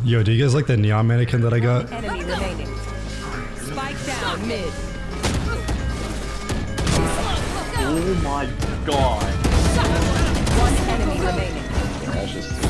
Yo, do you guys like the neon mannequin that I got? Enemy remaining. Spike down mid. Oh my god. One enemy remaining. That's just